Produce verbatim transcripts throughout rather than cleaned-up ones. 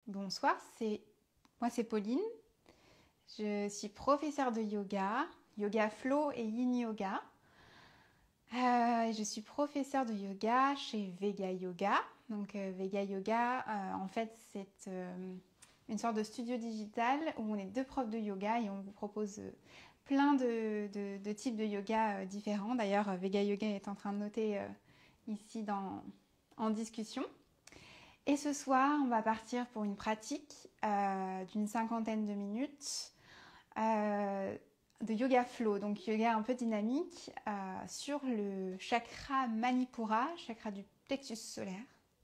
Bonsoir, c'est moi c'est Pauline. Je suis professeure de yoga, yoga flow et yin yoga. Euh, je suis professeure de yoga chez Vega Yoga. Donc euh, Vega Yoga, euh, en fait, c'est euh, une sorte de studio digital où on est deux profs de yoga et on vous propose euh, plein de, de, de types de yoga euh, différents. D'ailleurs, euh, Vega Yoga est en train de noter euh, ici dans, en discussion. Et ce soir, on va partir pour une pratique euh, d'une cinquantaine de minutes euh, de yoga flow, donc yoga un peu dynamique, euh, sur le chakra Manipura, chakra du plexus solaire.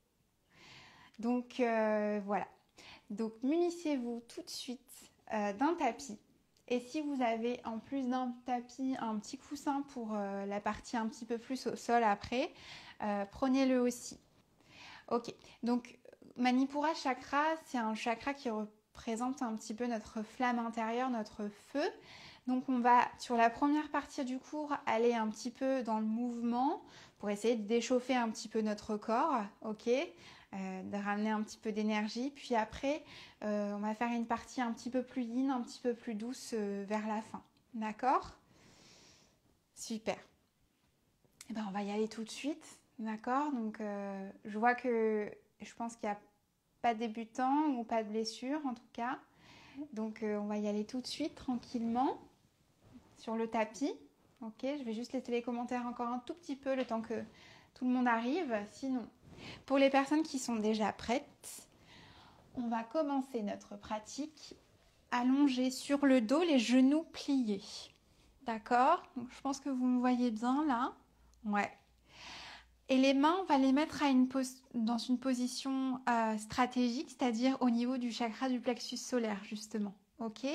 Donc euh, voilà. Donc munissez-vous tout de suite euh, d'un tapis. Et si vous avez en plus d'un tapis un petit coussin pour euh, la partie un petit peu plus au sol après, euh, prenez-le aussi. Ok, donc Manipura chakra, c'est un chakra qui représente un petit peu notre flamme intérieure, notre feu. Donc on va, sur la première partie du cours, aller un petit peu dans le mouvement pour essayer de déchauffer un petit peu notre corps, ok, euh, de ramener un petit peu d'énergie. Puis après, euh, on va faire une partie un petit peu plus yin, un petit peu plus douce euh, vers la fin. D'accord? Super. Eh ben, on va y aller tout de suite. D'accord, donc euh, je vois que je pense qu'il n'y a pas de débutant ou pas de blessure en tout cas. Donc euh, on va y aller tout de suite tranquillement sur le tapis. Ok, je vais juste laisser les commentaires encore un tout petit peu le temps que tout le monde arrive. Sinon, pour les personnes qui sont déjà prêtes, on va commencer notre pratique allongée sur le dos, les genoux pliés. D'accord, donc je pense que vous me voyez bien là. Ouais. Et les mains, on va les mettre à une pos- dans une position euh, stratégique, c'est-à-dire au niveau du chakra du plexus solaire, justement. Ok?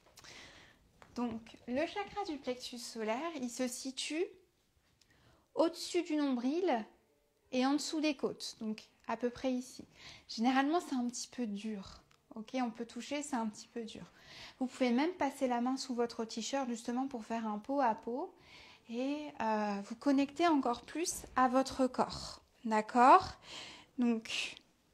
Donc, le chakra du plexus solaire, il se situe au-dessus du nombril et en dessous des côtes, donc à peu près ici. Généralement, c'est un petit peu dur. Ok? On peut toucher, c'est un petit peu dur. Vous pouvez même passer la main sous votre t-shirt, justement, pour faire un pot à pot et euh, vous connecter encore plus à votre corps. D'accord? Donc,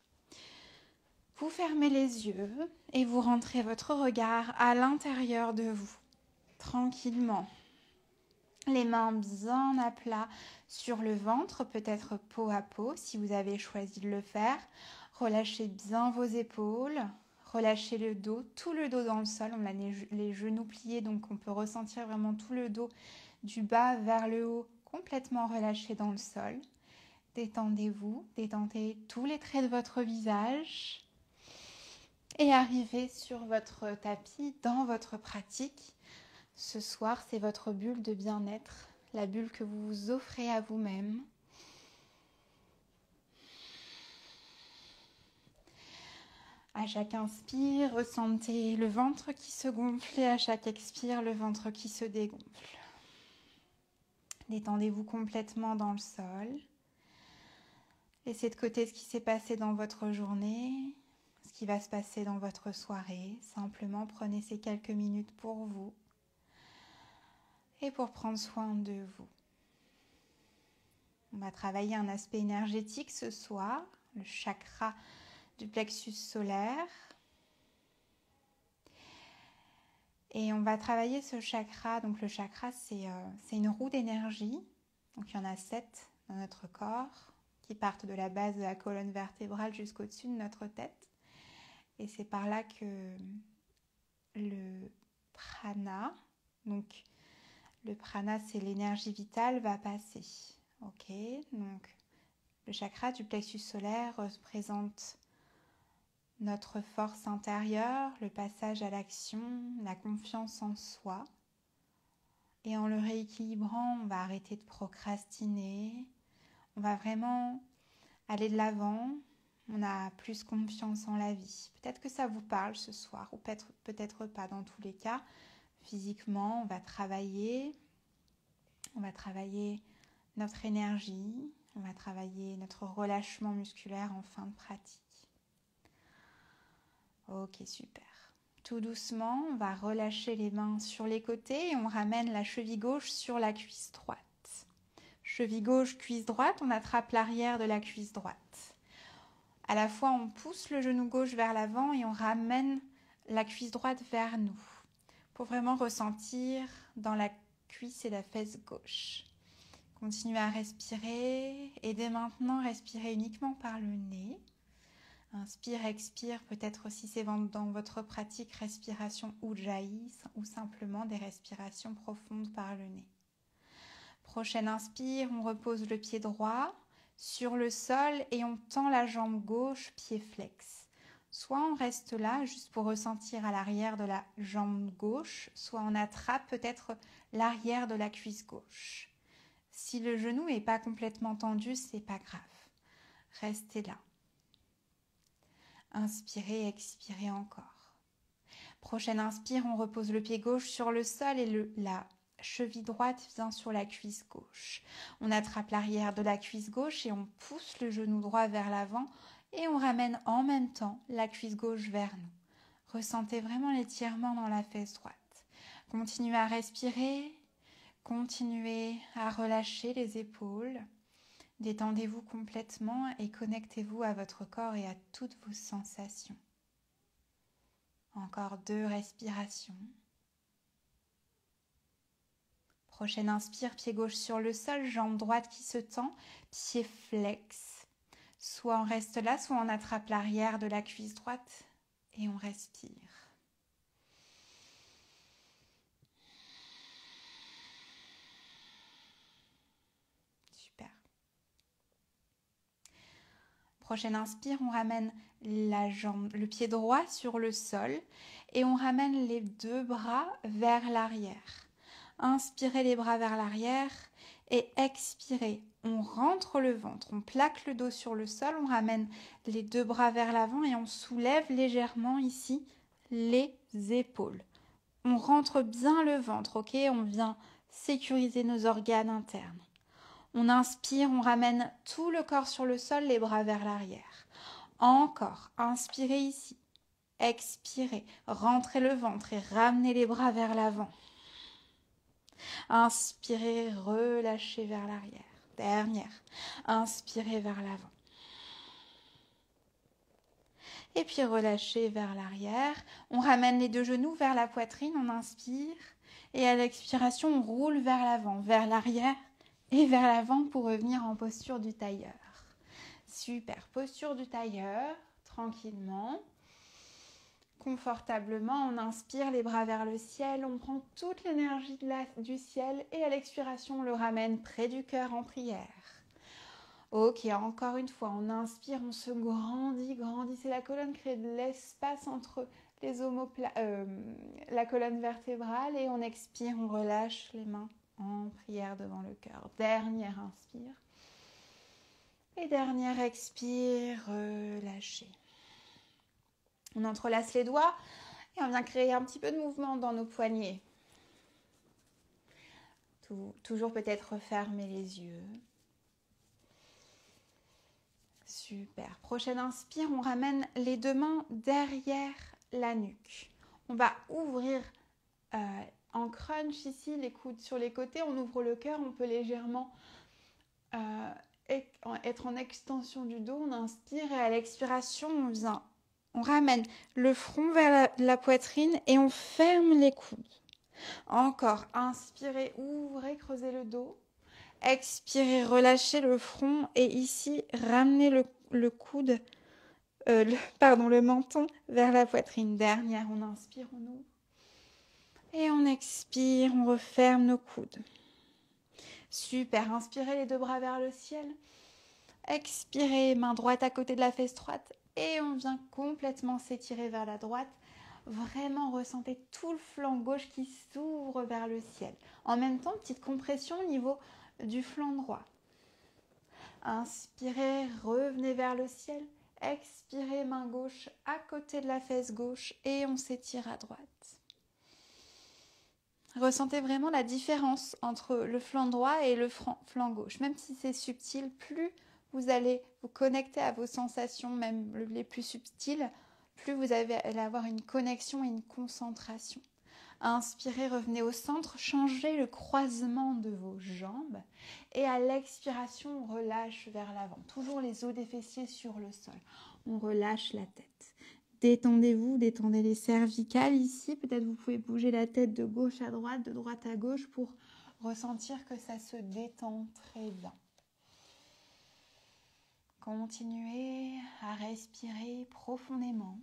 vous fermez les yeux et vous rentrez votre regard à l'intérieur de vous, tranquillement. Les mains bien à plat sur le ventre, peut-être peau à peau si vous avez choisi de le faire. Relâchez bien vos épaules, relâchez le dos, tout le dos dans le sol. On a les, les genoux pliés, donc on peut ressentir vraiment tout le dos du bas vers le haut, complètement relâché dans le sol. Détendez-vous, détendez tous les traits de votre visage et arrivez sur votre tapis dans votre pratique. Ce soir, c'est votre bulle de bien-être, la bulle que vous vous offrez à vous-même. À chaque inspire, ressentez le ventre qui se gonfle et à chaque expire, le ventre qui se dégonfle. Détendez-vous complètement dans le sol. Laissez de côté ce qui s'est passé dans votre journée, ce qui va se passer dans votre soirée. Simplement, prenez ces quelques minutes pour vous et pour prendre soin de vous. On va travailler un aspect énergétique ce soir, le chakra du plexus solaire. Et on va travailler ce chakra. Donc le chakra, c'est, euh, c'est une roue d'énergie. Donc il y en a sept dans notre corps qui partent de la base de la colonne vertébrale jusqu'au-dessus de notre tête. Et c'est par là que le prana, donc le prana, c'est l'énergie vitale, va passer. Ok, donc le chakra du plexus solaire représente notre force intérieure, le passage à l'action, la confiance en soi. Et en le rééquilibrant, on va arrêter de procrastiner. On va vraiment aller de l'avant. On a plus confiance en la vie. Peut-être que ça vous parle ce soir, ou peut-être, peut-être pas dans tous les cas. Physiquement, on va travailler. On va travailler notre énergie. On va travailler notre relâchement musculaire en fin de pratique. Ok, super. Tout doucement, on va relâcher les mains sur les côtés et on ramène la cheville gauche sur la cuisse droite. Cheville gauche, cuisse droite, on attrape l'arrière de la cuisse droite. À la fois, on pousse le genou gauche vers l'avant et on ramène la cuisse droite vers nous pour vraiment ressentir dans la cuisse et la fesse gauche. Continuez à respirer et dès maintenant, respirez uniquement par le nez. Inspire, expire, peut-être si c'est dans votre pratique respiration Ujjayi ou simplement des respirations profondes par le nez. Prochaine inspire, on repose le pied droit sur le sol et on tend la jambe gauche, pied flex. Soit on reste là juste pour ressentir à l'arrière de la jambe gauche, soit on attrape peut-être l'arrière de la cuisse gauche. Si le genou n'est pas complètement tendu, c'est pas grave. Restez là. Inspirez, expirez encore. Prochaine inspire, on repose le pied gauche sur le sol et le, la cheville droite vient sur la cuisse gauche. On attrape l'arrière de la cuisse gauche et on pousse le genou droit vers l'avant et on ramène en même temps la cuisse gauche vers nous. Ressentez vraiment l'étirement dans la fesse droite. Continuez à respirer, continuez à relâcher les épaules. Détendez-vous complètement et connectez-vous à votre corps et à toutes vos sensations. Encore deux respirations. Prochaine inspire, pied gauche sur le sol, jambe droite qui se tend, pied flex. Soit on reste là, soit on attrape l'arrière de la cuisse droite et on respire. Super. Prochaine inspire, on ramène la jambe, le pied droit sur le sol et on ramène les deux bras vers l'arrière. Inspirez les bras vers l'arrière et expirez. On rentre le ventre, on plaque le dos sur le sol, on ramène les deux bras vers l'avant et on soulève légèrement ici les épaules. On rentre bien le ventre, ok? On vient sécuriser nos organes internes. On inspire, on ramène tout le corps sur le sol, les bras vers l'arrière. Encore, inspirez ici. Expirez, rentrez le ventre et ramenez les bras vers l'avant. Inspirez, relâchez vers l'arrière. Dernière. Inspirez vers l'avant. Et puis relâchez vers l'arrière. On ramène les deux genoux vers la poitrine. On inspire. Et à l'expiration, on roule vers l'avant, vers l'arrière et vers l'avant pour revenir en posture du tailleur. Super. Posture du tailleur. Tranquillement. Confortablement, on inspire les bras vers le ciel, on prend toute l'énergie de la, du ciel et à l'expiration, on le ramène près du cœur en prière. Ok, encore une fois, on inspire, on se grandit, grandissez la colonne, créez de l'espace entre les omopla- euh, la colonne vertébrale et on expire, on relâche les mains en prière devant le cœur. Dernière inspire et dernière expire, relâchez. On entrelace les doigts et on vient créer un petit peu de mouvement dans nos poignets. Tout, toujours peut-être fermer les yeux. Super. Prochaine inspire, on ramène les deux mains derrière la nuque. On va ouvrir euh, en crunch ici, les coudes sur les côtés. On ouvre le cœur, on peut légèrement euh, être en extension du dos. On inspire et à l'expiration, on vient... On ramène le front vers la, la poitrine et on ferme les coudes. Encore, inspirez, ouvrez, creusez le dos. Expirez, relâchez le front et ici, ramenez le, le coude, euh, le, pardon, le menton vers la poitrine. Dernière, on inspire, on ouvre. Et on expire, on referme nos coudes. Super, inspirez les deux bras vers le ciel. Expirez, main droite à côté de la fesse droite. Et on vient complètement s'étirer vers la droite. Vraiment ressentez tout le flanc gauche qui s'ouvre vers le ciel. En même temps, petite compression au niveau du flanc droit. Inspirez, revenez vers le ciel. Expirez, main gauche à côté de la fesse gauche et on s'étire à droite. Ressentez vraiment la différence entre le flanc droit et le flanc gauche. Même si c'est subtil, plus vous allez vous connecter à vos sensations, même les plus subtiles, plus vous allez avoir une connexion et une concentration. Inspirez, revenez au centre, changez le croisement de vos jambes et à l'expiration, on relâche vers l'avant. Toujours les os des fessiers sur le sol. On relâche la tête. Détendez-vous, détendez les cervicales ici. Peut-être vous pouvez bouger la tête de gauche à droite, de droite à gauche pour ressentir que ça se détend très bien. Continuez à respirer profondément.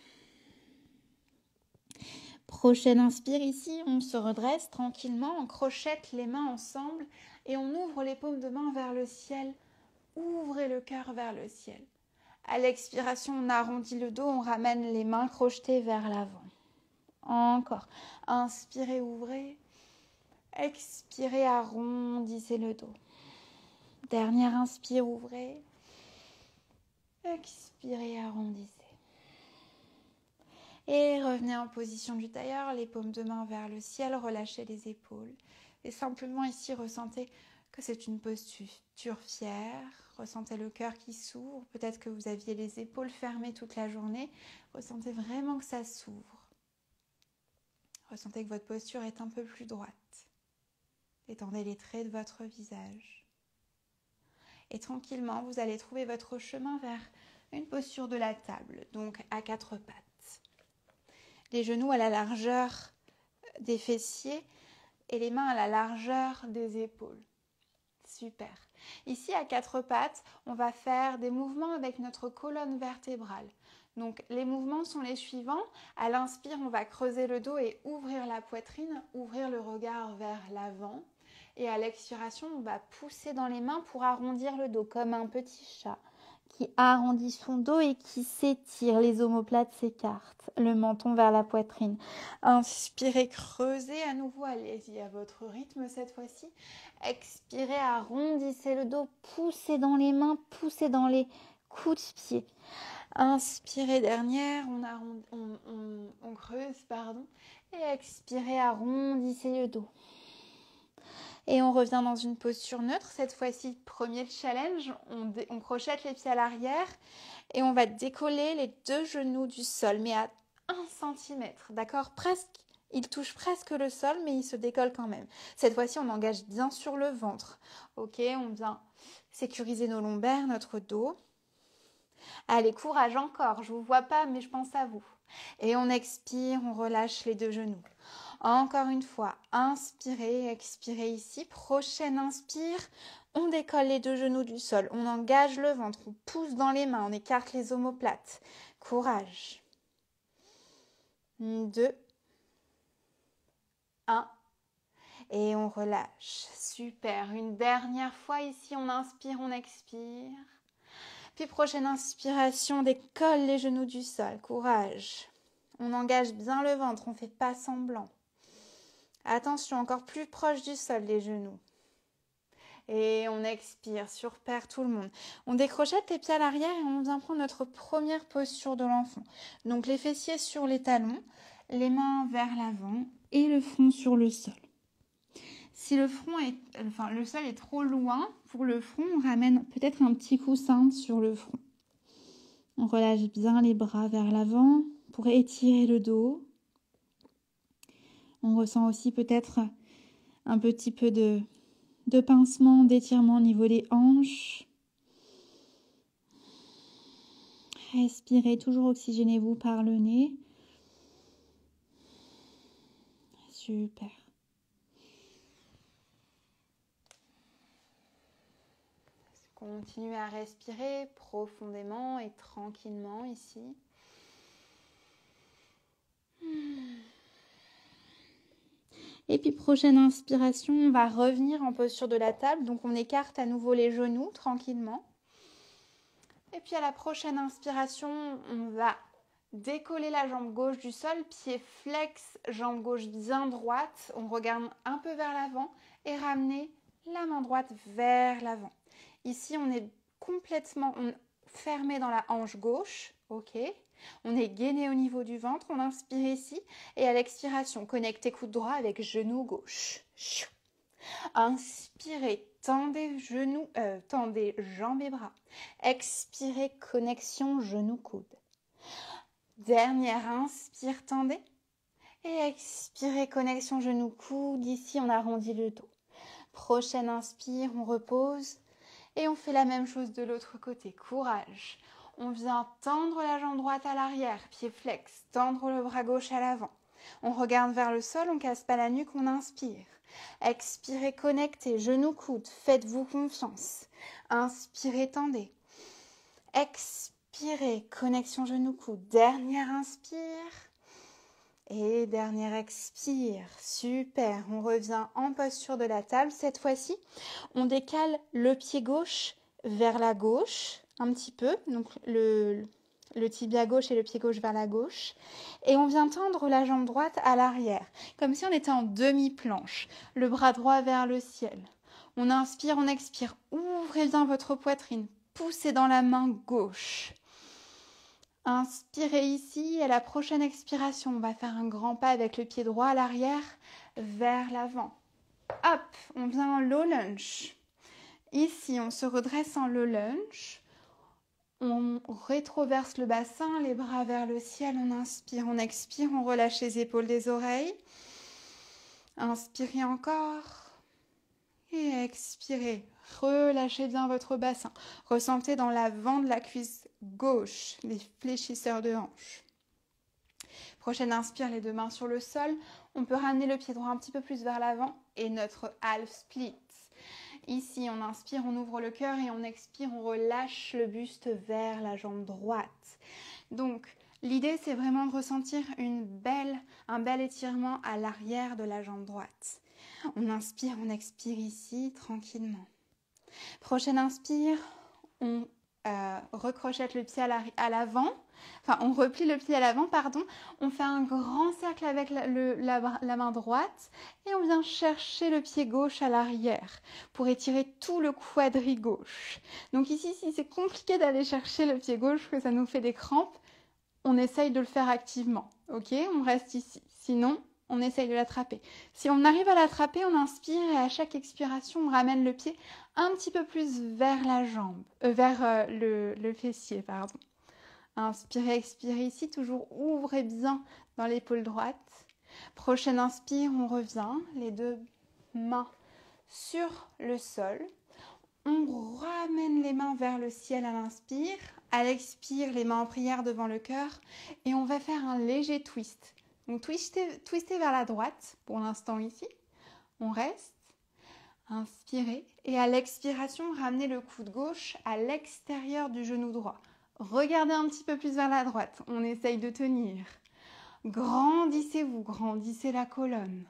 Prochaine inspire ici, on se redresse tranquillement, on crochette les mains ensemble et on ouvre les paumes de main vers le ciel. Ouvrez le cœur vers le ciel. À l'expiration, on arrondit le dos, on ramène les mains crochetées vers l'avant. Encore. Inspirez, ouvrez. Expirez, arrondissez le dos. Dernière inspire, ouvrez. Expirez, arrondissez. Et revenez en position du tailleur, les paumes de main vers le ciel, relâchez les épaules. Et simplement ici, ressentez que c'est une posture fière. Ressentez le cœur qui s'ouvre. Peut-être que vous aviez les épaules fermées toute la journée. Ressentez vraiment que ça s'ouvre. Ressentez que votre posture est un peu plus droite. Détendez les traits de votre visage. Et tranquillement, vous allez trouver votre chemin vers une posture de la table, donc à quatre pattes. Les genoux à la largeur des fessiers et les mains à la largeur des épaules. Super. Ici, à quatre pattes, on va faire des mouvements avec notre colonne vertébrale. Donc, les mouvements sont les suivants. À l'inspire, on va creuser le dos et ouvrir la poitrine, ouvrir le regard vers l'avant. Et à l'expiration, on va pousser dans les mains pour arrondir le dos, comme un petit chat qui arrondit son dos et qui s'étire. Les omoplates s'écartent, le menton vers la poitrine. Inspirez, creusez à nouveau, allez-y à votre rythme cette fois-ci. Expirez, arrondissez le dos, poussez dans les mains, poussez dans les coups de pied. Inspirez, dernière, on, arrond, on, on, on creuse, pardon. Et expirez, arrondissez le dos. Et on revient dans une posture neutre. Cette fois-ci, premier challenge, on, dé, on crochette les pieds à l'arrière et on va décoller les deux genoux du sol, mais à un centimètre, d'accord? Presque, il touche presque le sol, mais il se décolle quand même. Cette fois-ci, on engage bien sur le ventre. Ok, on vient sécuriser nos lombaires, notre dos. Allez, courage encore, je ne vous vois pas, mais je pense à vous. Et on expire, on relâche les deux genoux. Encore une fois, inspirez, expirez ici. Prochaine inspire, on décolle les deux genoux du sol. On engage le ventre, on pousse dans les mains, on écarte les omoplates. Courage. Deux. Un. Et on relâche. Super. Une dernière fois ici, on inspire, on expire. Puis prochaine inspiration, on décolle les genoux du sol. Courage. On engage bien le ventre, on ne fait pas semblant. Attention, encore plus proche du sol, les genoux. Et on expire, surpère tout le monde. On décrochette les pieds à l'arrière et on vient prendre notre première posture de l'enfant. Donc les fessiers sur les talons, les mains vers l'avant et le front sur le sol. Si le front est, enfin, le sol est trop loin, pour le front, on ramène peut-être un petit coussin sur le front. On relâche bien les bras vers l'avant pour étirer le dos. On ressent aussi peut-être un petit peu de, de pincement, d'étirement au niveau des hanches. Respirez, toujours oxygénez-vous par le nez. Super. Continuez à respirer profondément et tranquillement ici. Et puis prochaine inspiration, on va revenir en posture de la table. Donc on écarte à nouveau les genoux tranquillement. Et puis à la prochaine inspiration, on va décoller la jambe gauche du sol, pied flex, jambe gauche bien droite. On regarde un peu vers l'avant et ramener la main droite vers l'avant. Ici, on est complètement on, fermé dans la hanche gauche. Ok. On est gainé au niveau du ventre. On inspire ici. Et à l'expiration, connectez coude droit avec genou gauche. Inspirez, tendez genoux, euh, tendez jambes et bras. Expirez, connexion genou-coude. Dernière inspire, tendez. Et expirez, connexion genou-coude. Ici, on arrondit le dos. Prochaine inspire, on repose. Et on fait la même chose de l'autre côté. Courage. On vient tendre la jambe droite à l'arrière, pied flex, tendre le bras gauche à l'avant. On regarde vers le sol, on casse pas la nuque, on inspire. Expirez, connectez, genoux, coudes, faites-vous confiance. Inspirez, tendez. Expirez, connexion genoux, coudes. Dernière inspire. Et dernière expire. Super, on revient en posture de la table. Cette fois-ci, on décale le pied gauche vers la gauche, un petit peu. Donc le... le tibia gauche et le pied gauche vers la gauche. Et on vient tendre la jambe droite à l'arrière, comme si on était en demi-planche. Le bras droit vers le ciel. On inspire, on expire. Ouvrez bien votre poitrine. Poussez dans la main gauche. Inspirez ici. Et à la prochaine expiration, on va faire un grand pas avec le pied droit à l'arrière vers l'avant. Hop, on vient en low lunge. Ici, on se redresse en low lunge. On rétroverse le bassin, les bras vers le ciel, on inspire, on expire, on relâche les épaules des oreilles. Inspirez encore et expirez. Relâchez bien votre bassin. Ressentez dans l'avant de la cuisse gauche les fléchisseurs de hanche. Prochaine inspire, les deux mains sur le sol. On peut ramener le pied droit un petit peu plus vers l'avant et notre half split. Ici, on inspire, on ouvre le cœur et on expire, on relâche le buste vers la jambe droite. Donc, l'idée, c'est vraiment de ressentir une belle, un bel étirement à l'arrière de la jambe droite. On inspire, on expire ici, tranquillement. Prochaine inspire, on euh, recrochette le pied à l'avant. Enfin, on replie le pied à l'avant, pardon. On fait un grand cercle avec la, le, la, la main droite et on vient chercher le pied gauche à l'arrière pour étirer tout le quadri gauche. Donc ici, si c'est compliqué d'aller chercher le pied gauche, que ça nous fait des crampes, on essaye de le faire activement. Ok, on reste ici. Sinon, on essaye de l'attraper. Si on arrive à l'attraper, on inspire et à chaque expiration, on ramène le pied un petit peu plus vers la jambe, euh, vers euh, le, le fessier, pardon. Inspirez, expirez ici, toujours ouvrez bien dans l'épaule droite. Prochaine inspire, on revient, les deux mains sur le sol. On ramène les mains vers le ciel à l'inspire. À l'expire, les mains en prière devant le cœur. Et on va faire un léger twist. Donc twistez, twistez vers la droite pour l'instant ici. On reste. Inspirez. Et à l'expiration, ramenez le coude gauche à l'extérieur du genou droit. Regardez un petit peu plus vers la droite. On essaye de tenir. Grandissez-vous, grandissez la colonne.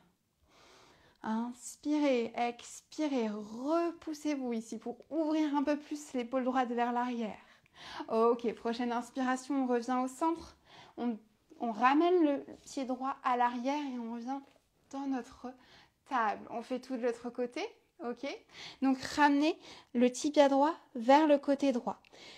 Inspirez, expirez, repoussez-vous ici pour ouvrir un peu plus l'épaule droite vers l'arrière. Ok, prochaine inspiration, on revient au centre. On, on ramène le pied droit à l'arrière et on revient dans notre table. On fait tout de l'autre côté. Ok, donc ramenez le tibia droit vers le côté droit.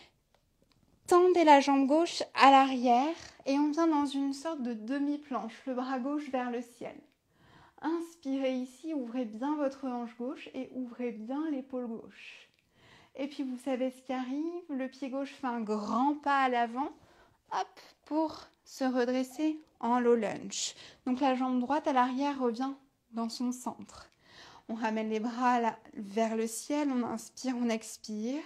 Tendez la jambe gauche à l'arrière et on vient dans une sorte de demi-planche, le bras gauche vers le ciel. Inspirez ici, ouvrez bien votre hanche gauche et ouvrez bien l'épaule gauche. Et puis vous savez ce qui arrive, le pied gauche fait un grand pas à l'avant, hop, pour se redresser en low lunge. Donc la jambe droite à l'arrière revient dans son centre. On ramène les bras là, vers le ciel, on inspire, on expire.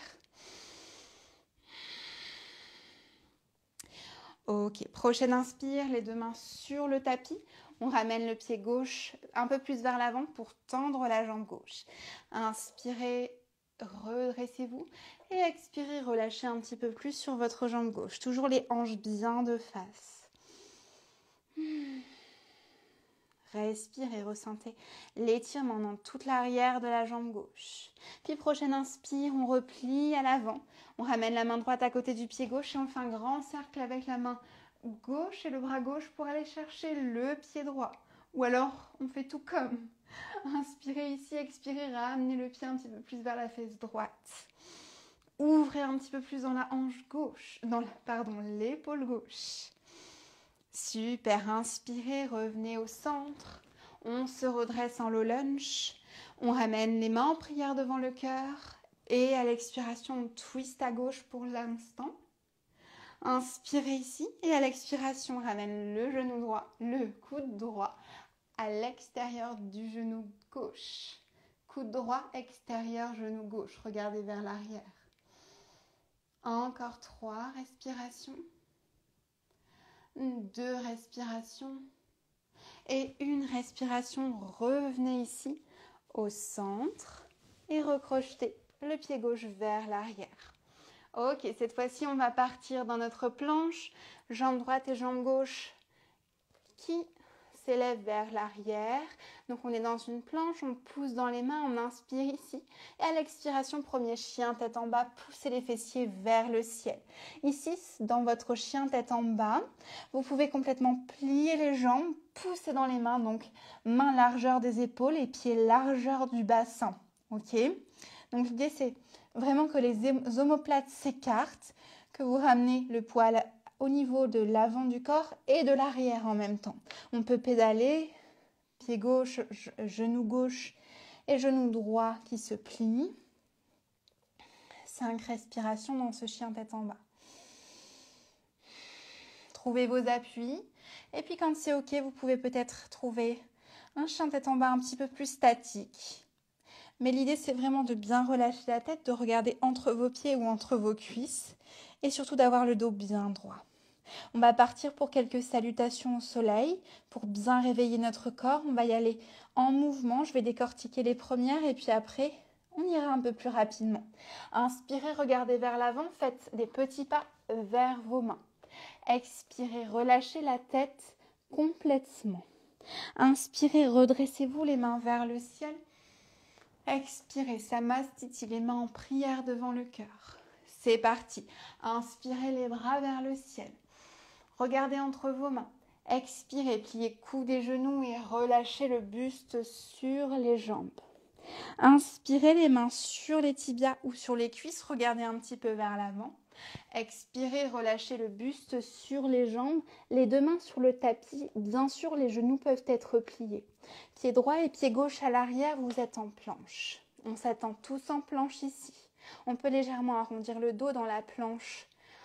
Ok, prochaine inspire, les deux mains sur le tapis. On ramène le pied gauche un peu plus vers l'avant pour tendre la jambe gauche. Inspirez, redressez-vous et expirez, relâchez un petit peu plus sur votre jambe gauche. Toujours les hanches bien de face. Respirez et ressentez l'étirement dans toute l'arrière de la jambe gauche. Puis prochaine inspire, on replie à l'avant. On ramène la main droite à côté du pied gauche et on fait un grand cercle avec la main gauche et le bras gauche pour aller chercher le pied droit. Ou alors, on fait tout comme. Inspirez ici, expirez, ramenez le pied un petit peu plus vers la fesse droite. Ouvrez un petit peu plus dans la hanche gauche, dans la, pardon, l'épaule gauche. Super, inspirez, revenez au centre. On se redresse en low lunge. On ramène les mains en prière devant le cœur. Et à l'expiration, on twist à gauche pour l'instant. Inspirez ici. Et à l'expiration, on ramène le genou droit, le coude droit à l'extérieur du genou gauche. Coude droit, extérieur, genou gauche. Regardez vers l'arrière. Encore trois respirations. Deux respirations. Et une respiration. Revenez ici au centre et recrochetez le pied gauche vers l'arrière. Ok, cette fois-ci, on va partir dans notre planche. Jambe droite et jambe gauche qui s'élèvent vers l'arrière. Donc, on est dans une planche, on pousse dans les mains, on inspire ici. Et à l'expiration, premier chien, tête en bas, poussez les fessiers vers le ciel. Ici, dans votre chien, tête en bas, vous pouvez complètement plier les jambes, pousser dans les mains. Donc, main largeur des épaules et pieds largeur du bassin. Ok? Donc, l'idée, c'est vraiment que les omoplates s'écartent, que vous ramenez le poids à la au niveau de l'avant du corps et de l'arrière en même temps. On peut pédaler, pied gauche, genou gauche et genou droit qui se plient. Cinq respirations dans ce chien tête en bas. Trouvez vos appuis. Et puis quand c'est ok, vous pouvez peut-être trouver un chien tête en bas un petit peu plus statique. Mais l'idée, c'est vraiment de bien relâcher la tête, de regarder entre vos pieds ou entre vos cuisses et surtout d'avoir le dos bien droit. On va partir pour quelques salutations au soleil, pour bien réveiller notre corps. On va y aller en mouvement. Je vais décortiquer les premières et puis après, on ira un peu plus rapidement. Inspirez, regardez vers l'avant, faites des petits pas vers vos mains. Expirez, relâchez la tête complètement. Inspirez, redressez-vous les mains vers le ciel. Expirez, Samastiti, les mains en prière devant le cœur. C'est parti. Inspirez les bras vers le ciel. Regardez entre vos mains. Expirez, pliez coudes et genoux et relâchez le buste sur les jambes. Inspirez les mains sur les tibias ou sur les cuisses. Regardez un petit peu vers l'avant. Expirez, relâchez le buste sur les jambes. Les deux mains sur le tapis. Bien sûr, les genoux peuvent être pliés. Pied droit et pied gauche à l'arrière, vous êtes en planche. On s'attend tous en planche ici. On peut légèrement arrondir le dos dans la planche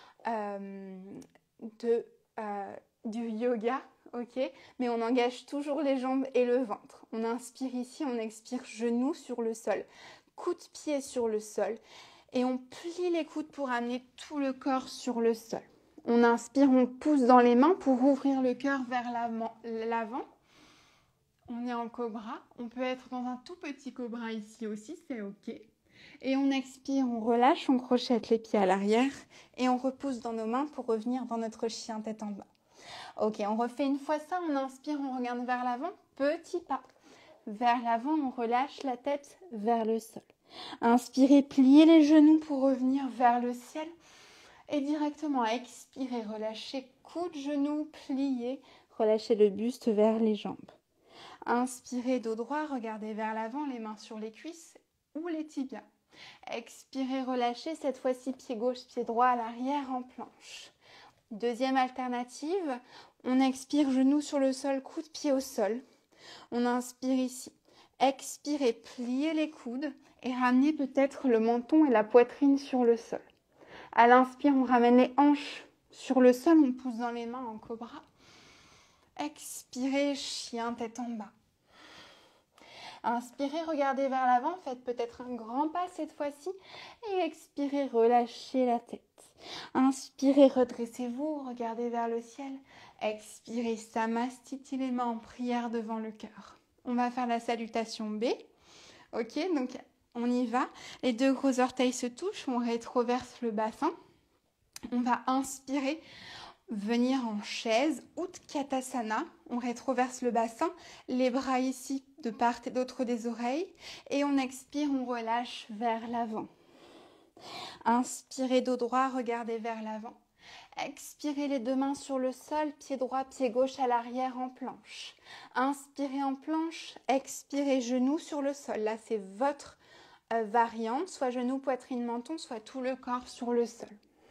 euh, de... Euh, du yoga, ok, mais on engage toujours les jambes et le ventre. On inspire ici, on expire genoux sur le sol, coude pied sur le sol et on plie les coudes pour amener tout le corps sur le sol. On inspire, on pousse dans les mains pour ouvrir le cœur vers l'avant. On est en cobra, on peut être dans un tout petit cobra ici aussi, c'est ok. Et on expire, on relâche, on crochette les pieds à l'arrière et on repousse dans nos mains pour revenir dans notre chien tête en bas. Ok, on refait une fois ça, on inspire, on regarde vers l'avant, petit pas. Vers l'avant, on relâche la tête vers le sol. Inspirez, pliez les genoux pour revenir vers le ciel. Et directement, expirez, relâchez coude, genoux, pliez, relâchez le buste vers les jambes. Inspirez, dos droit, regardez vers l'avant, les mains sur les cuisses ou les tibias. Expirez, relâchez, cette fois-ci pied gauche, pied droit à l'arrière en planche. Deuxième alternative, on expire, genoux sur le sol, coude, pied au sol. On inspire ici. Expirez, pliez les coudes et ramenez peut-être le menton et la poitrine sur le sol. À l'inspire, on ramène les hanches sur le sol, on pousse dans les mains en cobra. Expirez, chien tête en bas. Inspirez, regardez vers l'avant, faites peut-être un grand pas cette fois-ci. Et expirez, relâchez la tête. Inspirez, redressez-vous, regardez vers le ciel. Expirez, Samastiti, les mains en prière devant le cœur. On va faire la salutation B. Ok, donc on y va. Les deux gros orteils se touchent, on rétroverse le bassin. On va inspirer, venir en chaise, Utkatasana. On rétroverse le bassin, les bras ici de part et d'autre des oreilles. Et on expire, on relâche vers l'avant. Inspirez, dos droit, regardez vers l'avant. Expirez les deux mains sur le sol, pied droit, pied gauche à l'arrière en planche. Inspirez en planche, expirez genoux sur le sol. Là, c'est votre euh, variante, soit genou, poitrine, menton, soit tout le corps sur le sol.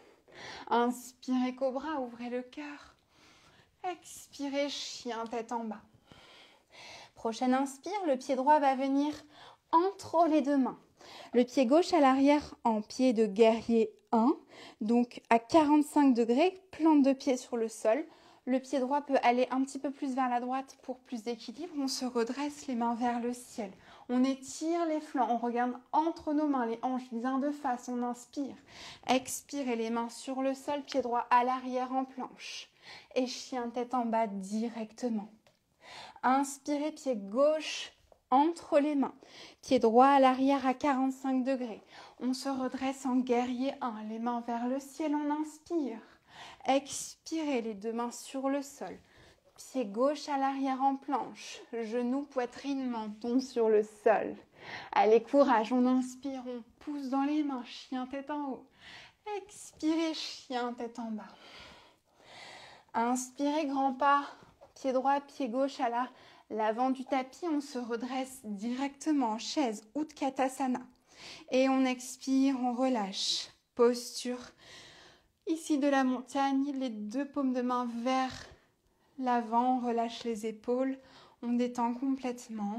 Inspirez cobra, ouvrez le cœur. Expirez chien tête en bas. Prochaine inspire, le pied droit va venir entre les deux mains. Le pied gauche à l'arrière en pied de guerrier un, donc à quarante-cinq degrés, plante de pied sur le sol. Le pied droit peut aller un petit peu plus vers la droite pour plus d'équilibre. On se redresse les mains vers le ciel. On étire les flancs, on regarde entre nos mains, les hanches bien de face, on inspire. Expirez les mains sur le sol, pied droit à l'arrière en planche. Et chien tête en bas directement. Inspirez, pied gauche entre les mains. Pied droit à l'arrière à quarante-cinq degrés. On se redresse en guerrier un, les mains vers le ciel, on inspire. Expirez les deux mains sur le sol. Pied gauche à l'arrière en planche. Genoux, poitrine, menton sur le sol. Allez, courage, on inspire, on pousse dans les mains, chien tête en haut. Expirez, chien tête en bas. Inspirez, grand pas, pied droit, pied gauche à la, l'avant du tapis. On se redresse directement en chaise, Utkatasana. Et on expire, on relâche. Posture ici de la montagne, les deux paumes de main vers l'avant, on relâche les épaules, on détend complètement.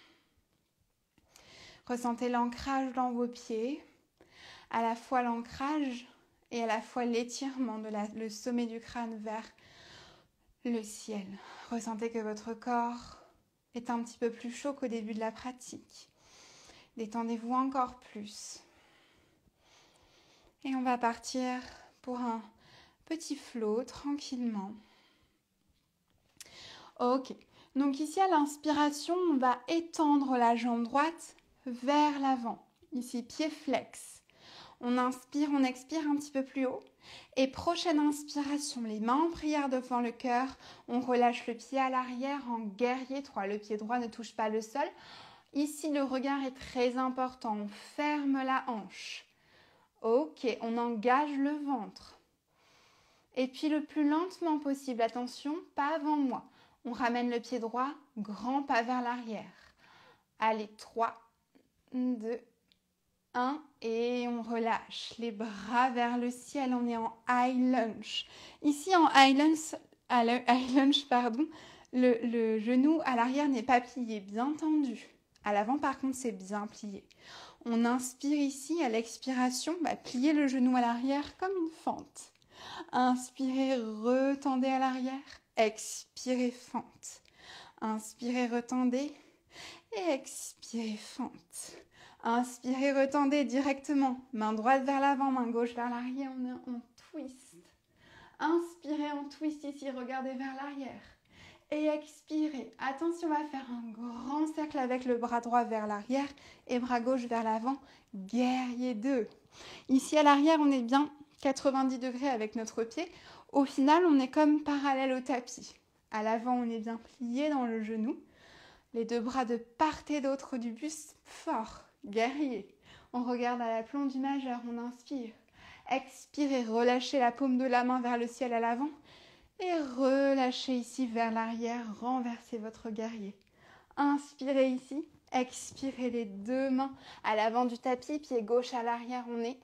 Ressentez l'ancrage dans vos pieds, à la fois l'ancrage et à la fois l'étirement de la, le sommet du crâne vers le ciel. Ressentez que votre corps est un petit peu plus chaud qu'au début de la pratique. Détendez-vous encore plus. Et on va partir pour un petit flow tranquillement. Ok, donc ici à l'inspiration, on va étendre la jambe droite vers l'avant. Ici, pied flex. On inspire, on expire un petit peu plus haut. Et prochaine inspiration, les mains en prière devant le cœur. On relâche le pied à l'arrière en guerrier trois. Le pied droit ne touche pas le sol. Ici, le regard est très important. On ferme la hanche. Ok, on engage le ventre. Et puis le plus lentement possible, attention, pas avant moi. On ramène le pied droit, grand pas vers l'arrière. Allez, trois, deux, un, et on relâche. Les bras vers le ciel, on est en high lunge. Ici, en high lunge, high lunge pardon, le, le genou à l'arrière n'est pas plié, bien tendu. À l'avant, par contre, c'est bien plié. On inspire ici, à l'expiration, bah, pliez le genou à l'arrière comme une fente. Inspirez, retendez à l'arrière. Expirez, fente. Inspirez, retendez. Et expirez, fente. Inspirez, retendez directement. Main droite vers l'avant, main gauche vers l'arrière. On est en twist. Inspirez en twist ici, regardez vers l'arrière. Et expirez. Attention, on va faire un grand cercle avec le bras droit vers l'arrière et bras gauche vers l'avant. Guerrier deux. Ici à l'arrière, on est bien quatre-vingt-dix degrés avec notre pied. Au final, on est comme parallèle au tapis. À l'avant, on est bien plié dans le genou. Les deux bras de part et d'autre du buste, fort, guerrier. On regarde à l'aplomb du majeur, on inspire. Expirez, relâchez la paume de la main vers le ciel à l'avant. Et relâchez ici vers l'arrière, renversez votre guerrier. Inspirez ici, expirez les deux mains à l'avant du tapis, pied gauche à l'arrière, on est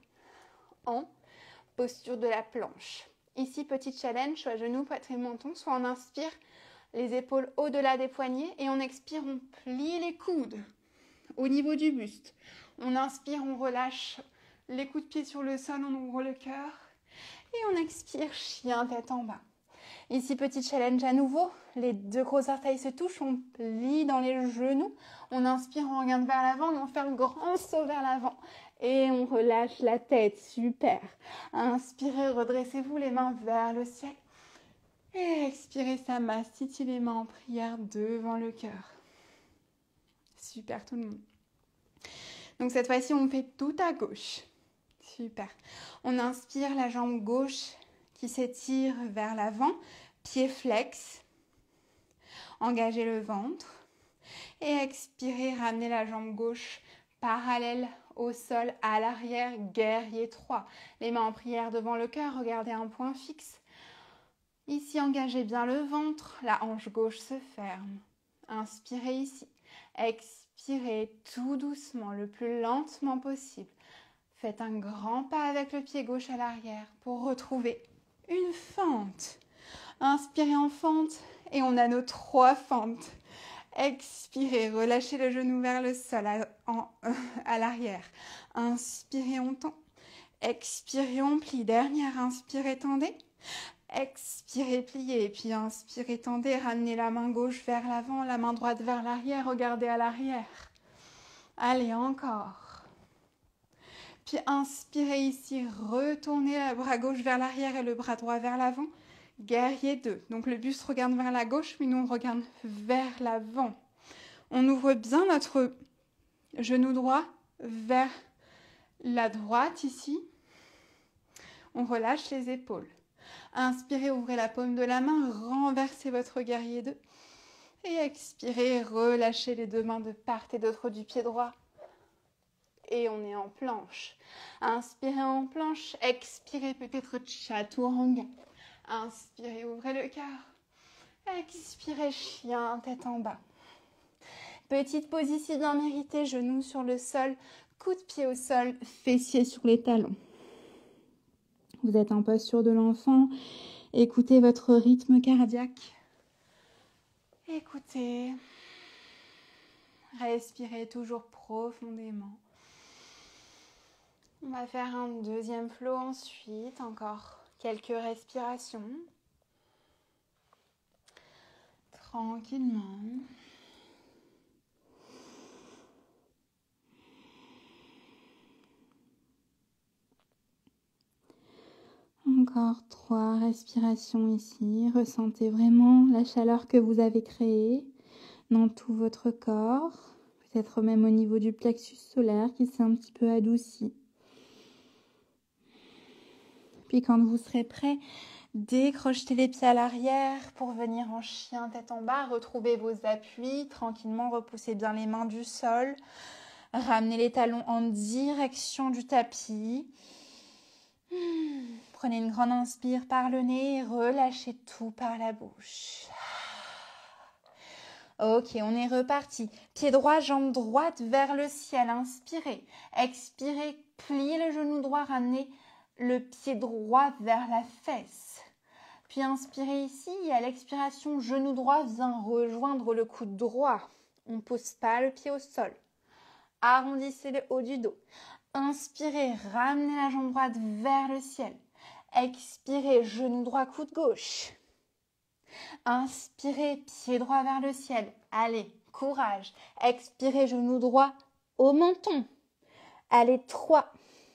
en posture de la planche. Ici, petit challenge, soit genoux, poitrine, menton, soit on inspire les épaules au-delà des poignets et on expire, on plie les coudes au niveau du buste. On inspire, on relâche les coups de pied sur le sol, on ouvre le cœur et on expire, chien tête en bas. Ici, petit challenge à nouveau, les deux gros orteils se touchent, on plie dans les genoux, on inspire, on regarde vers l'avant, on fait un grand saut vers l'avant et on relâche la tête, super. Inspirez, redressez-vous les mains vers le ciel et expirez, Samastiti, les mains en prière devant le cœur. Super tout le monde. Donc cette fois-ci, on fait tout à gauche. Super. On inspire la jambe gauche qui s'étire vers l'avant, pied flex, engagez le ventre et expirez, ramenez la jambe gauche parallèle au sol à l'arrière, guerrier trois. Les mains en prière devant le cœur, regardez un point fixe. Ici, engagez bien le ventre, la hanche gauche se ferme. Inspirez ici, expirez tout doucement, le plus lentement possible. Faites un grand pas avec le pied gauche à l'arrière pour retrouver une fente. Inspirez en fente et on a nos trois fentes. Expirez, relâchez le genou vers le sol à, en, euh, à l'arrière. Inspirez, on tend. Expirez, on plie. Dernière, inspirez, tendez. Expirez, pliez. Et puis inspirez, tendez. Ramenez la main gauche vers l'avant, la main droite vers l'arrière. Regardez à l'arrière. Allez, encore. Puis inspirez ici, retournez le bras gauche vers l'arrière et le bras droit vers l'avant. Guerrier deux. Donc le buste regarde vers la gauche, mais nous on regarde vers l'avant. On ouvre bien notre genou droit vers la droite ici. On relâche les épaules. Inspirez, ouvrez la paume de la main, renversez votre guerrier deux. Et expirez, relâchez les deux mains de part et d'autre du pied droit. Et on est en planche. Inspirez en planche, expirez peut-être chaturanga. Inspirez, ouvrez le cœur. Expirez, chien, tête en bas. Petite pause ici bien méritée, genoux sur le sol, coude de pied au sol, fessiers sur les talons. Vous êtes en posture de l'enfant, écoutez votre rythme cardiaque. Écoutez, respirez toujours profondément. On va faire un deuxième flow ensuite, encore quelques respirations. Tranquillement. Encore trois respirations ici. Ressentez vraiment la chaleur que vous avez créée dans tout votre corps. Peut-être même au niveau du plexus solaire qui s'est un petit peu adouci. Puis quand vous serez prêt, décrochez les pieds à l'arrière pour venir en chien tête en bas. Retrouvez vos appuis. Tranquillement, repoussez bien les mains du sol. Ramenez les talons en direction du tapis. Prenez une grande inspire par le nez et relâchez tout par la bouche. Ok, on est reparti. Pied droit, jambe droite vers le ciel. Inspirez. Expirez, pliez le genou droit, ramenez le pied droit vers la fesse. Puis inspirez ici et à l'expiration, genou droit vient rejoindre le coude droit. On ne pose pas le pied au sol. Arrondissez le haut du dos. Inspirez, ramenez la jambe droite vers le ciel. Expirez, genou droit, coude gauche. Inspirez, pied droit vers le ciel. Allez, courage. Expirez, genou droit au menton. Allez, trois,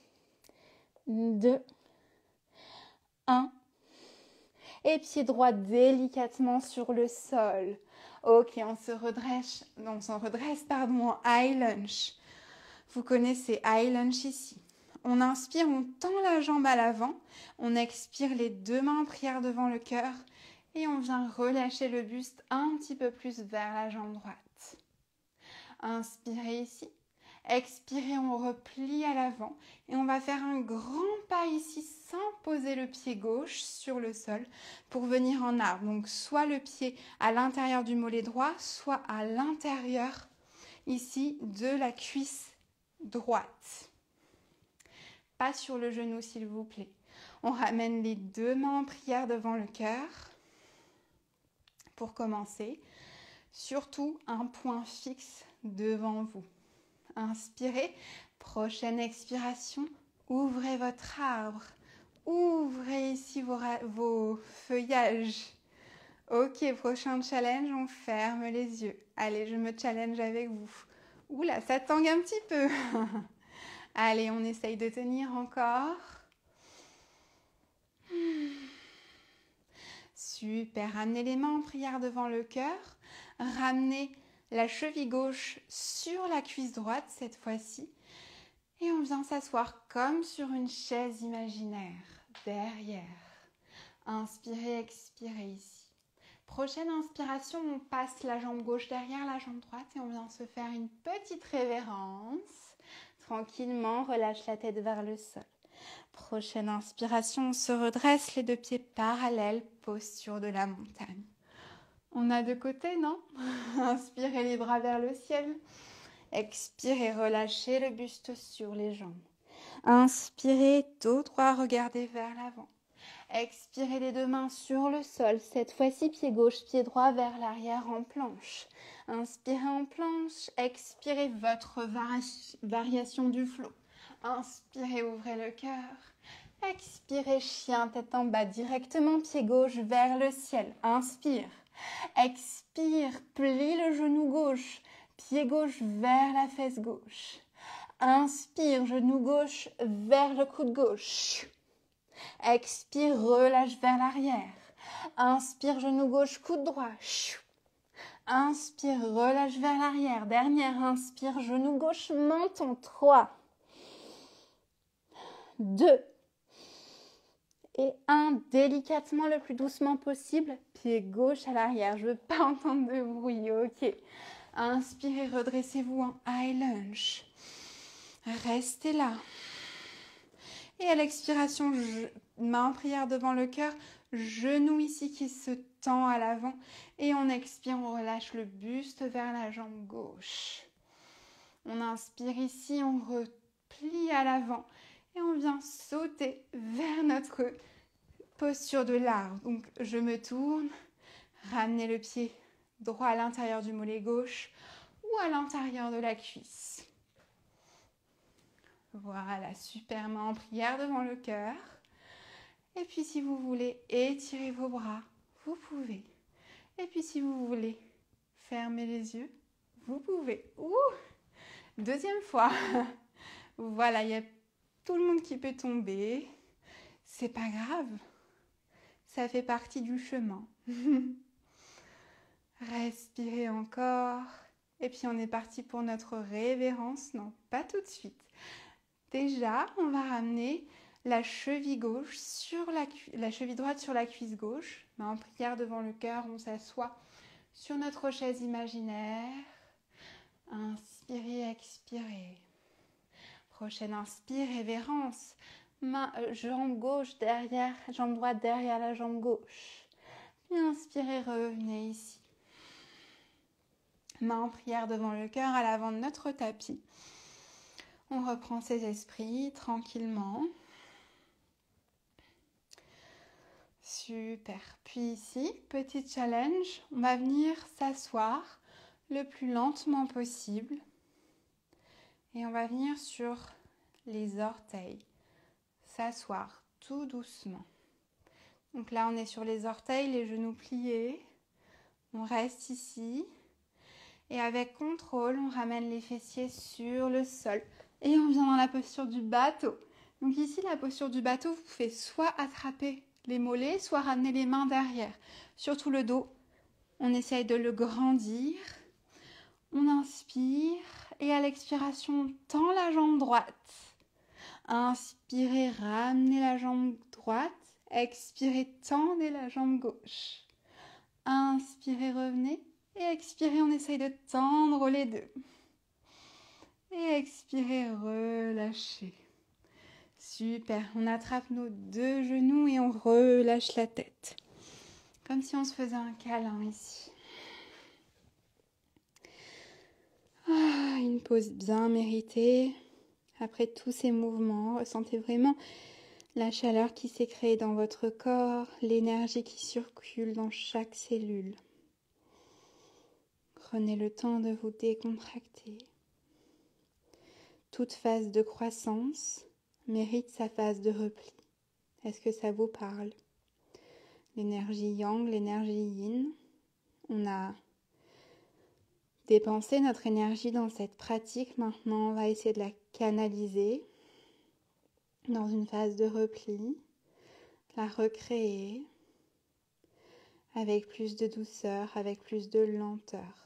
deux, un. Et pied droit délicatement sur le sol. Ok, on se redresse, on se redresse pardon, en high lunge. Vous connaissez high lunge ici. On inspire, on tend la jambe à l'avant. On expire les deux mains en prière devant le cœur. Et on vient relâcher le buste un petit peu plus vers la jambe droite. Inspirez ici. Expirez, on replie à l'avant. Et on va faire un grand pas ici sans poser le pied gauche sur le sol pour venir en arbre. Donc soit le pied à l'intérieur du mollet droit, soit à l'intérieur ici de la cuisse droite. Pas sur le genou s'il vous plaît. On ramène les deux mains en prière devant le cœur. Pour commencer, surtout un point fixe devant vous. Inspirez, prochaine expiration, ouvrez votre arbre. Ouvrez ici vos, vos feuillages. Ok, prochain challenge, on ferme les yeux. Allez, je me challenge avec vous. Oula, ça tangue un petit peu. Allez, on essaye de tenir encore. Super, ramenez les mains en prière devant le cœur. Ramenez la cheville gauche sur la cuisse droite cette fois-ci. Et on vient s'asseoir comme sur une chaise imaginaire, derrière. Inspirez, expirez ici. Prochaine inspiration, on passe la jambe gauche derrière la jambe droite et on vient se faire une petite révérence. Tranquillement, relâche la tête vers le sol. Prochaine inspiration, on se redresse, les deux pieds parallèles, posture de la montagne. On a deux côtés, non? Inspirez les bras vers le ciel. Expirez, relâchez le buste sur les jambes. Inspirez, dos droit, regardez vers l'avant. Expirez les deux mains sur le sol. Cette fois-ci, pied gauche, pied droit vers l'arrière en planche. Inspirez en planche. Expirez votre vari- variation du flot. Inspirez, ouvrez le cœur. Expirez, chien, tête en bas, directement, pied gauche vers le ciel. Inspire. Expire, plie le genou gauche. pied gauche vers la fesse gauche. Inspire, genou gauche vers le coude gauche. Expire, relâche vers l'arrière. Inspire, genou gauche, coude droit. Inspire, relâche vers l'arrière. Dernière, inspire, genou gauche, menton. trois, deux et un. Délicatement, le plus doucement possible. Pied gauche à l'arrière. Je ne veux pas entendre de bruit. Ok. Inspirez, redressez-vous en high lunge. Restez là. Et à l'expiration, main en prière devant le cœur. Genou ici qui se tend à l'avant. Et on expire, on relâche le buste vers la jambe gauche. On inspire ici, on replie à l'avant. Et on vient sauter vers notre posture de l'arbre. Donc je me tourne, ramenez le pied droit à l'intérieur du mollet gauche ou à l'intérieur de la cuisse. Voilà, super, main en prière devant le cœur. Et puis si vous voulez étirer vos bras, vous pouvez. Et puis si vous voulez fermer les yeux, vous pouvez. Ouh, deuxième fois. Voilà, il y a tout le monde qui peut tomber. C'est pas grave. Ça fait partie du chemin. Respirez encore. Et puis on est parti pour notre révérence. Non, pas tout de suite. Déjà, on va ramener la cheville gauche sur la, la cheville droite sur la cuisse gauche. Main en prière devant le cœur, on s'assoit sur notre chaise imaginaire. Inspirez, expirez. Prochaine inspire, révérence. Main, euh, jambe gauche derrière, jambe droite derrière la jambe gauche. Puis inspirez, revenez ici. Main en prière devant le cœur à l'avant de notre tapis. On reprend ses esprits tranquillement. Super. Puis ici, petit challenge, on va venir s'asseoir le plus lentement possible. Et on va venir sur les orteils. S'asseoir tout doucement. Donc là, on est sur les orteils, les genoux pliés. On reste ici. Et avec contrôle, on ramène les fessiers sur le sol. Et on vient dans la posture du bateau. Donc ici, la posture du bateau, vous pouvez soit attraper les mollets, soit ramener les mains derrière. Surtout le dos, on essaye de le grandir. On inspire et à l'expiration, on tend la jambe droite. Inspirez, ramenez la jambe droite. Expirez, tendez la jambe gauche. Inspirez, revenez. Et expirez, on essaye de tendre les deux. Et expirez, relâchez. Super, on attrape nos deux genoux et on relâche la tête. Comme si on se faisait un câlin ici. Ah, une pause bien méritée. Après tous ces mouvements, ressentez vraiment la chaleur qui s'est créée dans votre corps, l'énergie qui circule dans chaque cellule. Prenez le temps de vous décontracter. Toute phase de croissance mérite sa phase de repli. Est-ce que ça vous parle? L'énergie yang, l'énergie yin. On a dépensé notre énergie dans cette pratique. Maintenant, on va essayer de la canaliser dans une phase de repli, la recréer avec plus de douceur, avec plus de lenteur.